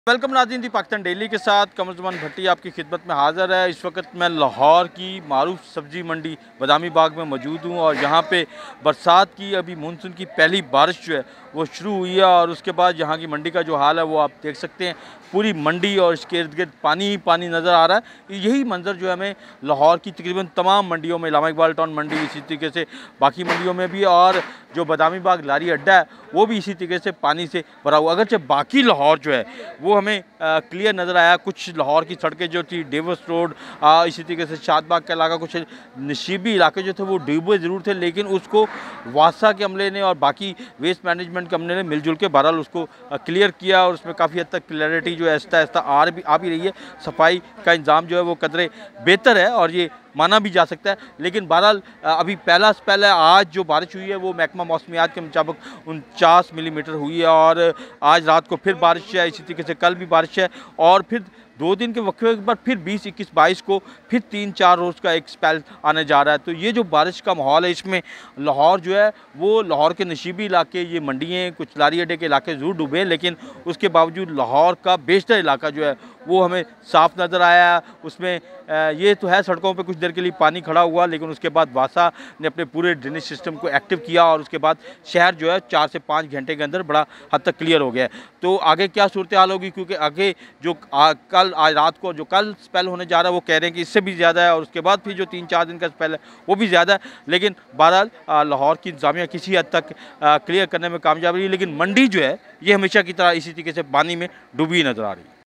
Welcome नाज़रीन, दी Pakistan daily के साथ कमरुज़्ज़मान भट्टी आपकी खिदमत में हाज़िर है। इस वक्त मैं लाहौर की मारूफ सब्ज़ी मंडी बदामी बाग में मौजूद हूँ और यहाँ पे बरसात की अभी मानसून की पहली बारिश जो है वो शुरू हुई है और उसके बाद यहाँ की मंडी का जो हाल है वो आप देख सकते हैं। पूरी मंडी और इसके इर्द गिर्द पानी ही पानी नज़र आ रहा है। यही मंजर जो है हमें लाहौर की तकरीबन तमाम मंडियों में, इलामा इकबाल टाउन मंडी, इसी तरीके से बाकी मंडियों में भी, और जो बदामी बाग लारी अड्डा है वो भी इसी तरीके से पानी से भरा हुआ। अगरचे बाकी लाहौर जो है वो हमें क्लियर नज़र आया। कुछ लाहौर की सड़कें जो थी, डेवस रोड, इसी तरीके से शादबाग का इलाका, कुछ नशीबी इलाके जो थे वो डूबे ज़रूर थे, लेकिन उसको वासा के अमले ने और बाकी वेस्ट मैनेजमेंट के अमले ने मिलजुल के बहरहाल उसको क्लियर किया और उसमें काफ़ी हद तक क्लैरिटी जो है आहिस्ता आहिस्ता आ भी रही है। सफाई का इंतज़ाम जो है वो कदरे बेहतर है और ये माना भी जा सकता है। लेकिन बहरहाल अभी पहला से पहले आज जो बारिश हुई है वो महकमा मौसमियात के मुताबिक 49 मिलीमीटर हुई है और आज रात को फिर बारिश है, इसी तरीके से कल भी बारिश है और फिर 2 दिन के वक्फे के बाद फिर 20, 21, 22 को फिर 3-4 रोज़ का एक स्पेल आने जा रहा है। तो ये जो बारिश का माहौल है इसमें लाहौर जो है वो, लाहौर के नशीबी इलाके, ये मंडियाँ, कुछ लारी अड्डे के इलाके ज़रूर डूबे हैं, लेकिन उसके बावजूद लाहौर का बेशतर इलाका जो है वो हमें साफ़ नज़र आया। उसमें ये तो है सड़कों पे कुछ देर के लिए पानी खड़ा हुआ, लेकिन उसके बाद वासा ने अपने पूरे ड्रेनेज सिस्टम को एक्टिव किया और उसके बाद शहर जो है 4 से 5 घंटे के अंदर बड़ा हद तक क्लियर हो गया है। तो आगे क्या सूरत हाल होगी, क्योंकि आगे जो कल आज रात को जो कल स्पेल होने जा रहा है वो कह रहे हैं कि इससे भी ज़्यादा है और उसके बाद फिर जो 3-4 दिन का स्पेल है वो भी ज़्यादा है। लेकिन बहरहाल लाहौर की इंतज़ामिया किसी हद तक क्लियर करने में कामयाब रही, लेकिन मंडी जो है ये हमेशा की तरह इसी तरीके से पानी में डूबी नज़र आ रही है।